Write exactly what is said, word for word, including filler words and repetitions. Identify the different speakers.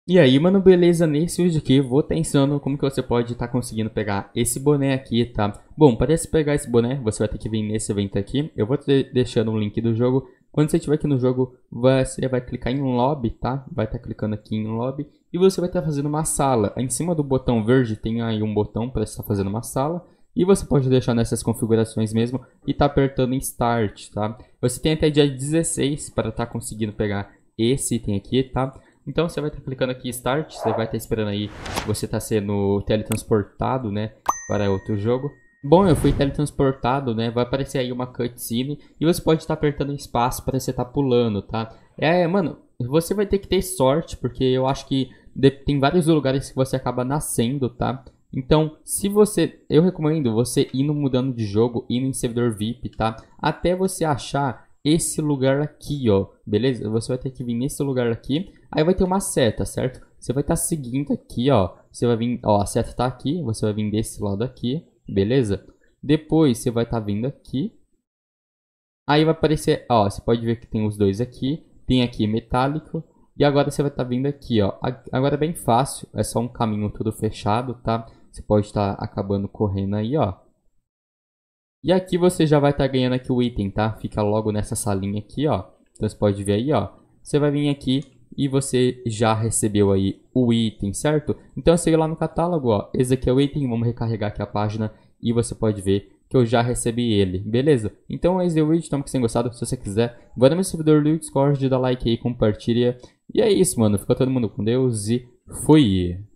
Speaker 1: E aí, mano, beleza? Nesse vídeo aqui, vou estar ensinando como que você pode estar conseguindo pegar esse boné aqui, tá? Bom, para você pegar esse boné, você vai ter que vir nesse evento aqui. Eu vou te deixando um link do jogo. Quando você estiver aqui no jogo, você vai clicar em lobby, tá? Vai estar clicando aqui em lobby e você vai estar fazendo uma sala. Em cima do botão verde tem aí um botão para estar fazendo uma sala. E você pode deixar nessas configurações mesmo e tá apertando em Start, tá? Você tem até dia dezesseis para estar conseguindo pegar esse item aqui, tá? Então você vai estar clicando aqui em Start, você vai estar esperando aí, você está sendo teletransportado, né, para outro jogo. Bom, eu fui teletransportado, né, vai aparecer aí uma cutscene e você pode estar apertando espaço para você estar pulando, tá? É, mano, você vai ter que ter sorte, porque eu acho que tem vários lugares que você acaba nascendo, tá? Então, se você, eu recomendo você indo mudando de jogo, indo em servidor V I P, tá? Até você achar esse lugar aqui, ó, beleza? Você vai ter que vir nesse lugar aqui, aí vai ter uma seta, certo? Você vai estar seguindo aqui, ó, você vai vir, ó, a seta tá aqui, você vai vir desse lado aqui, beleza? Depois você vai estar vindo aqui, aí vai aparecer, ó, você pode ver que tem os dois aqui, tem aqui metálico, e agora você vai estar vindo aqui, ó, agora é bem fácil, é só um caminho todo fechado, tá? Você pode estar acabando correndo aí, ó. E aqui você já vai estar ganhando aqui o item, tá? Fica logo nessa salinha aqui, ó. Então você pode ver aí, ó. Você vai vir aqui e você já recebeu aí o item, certo? Então você ir lá no catálogo, ó. Esse aqui é o item, vamos recarregar aqui a página e você pode ver que eu já recebi ele, beleza? Então esse é o vídeo, espero que vocês tenham gostado. Se você quiser, vai no meu servidor do Discord, dá like aí, compartilha. E é isso, mano. Fica todo mundo com Deus e fui!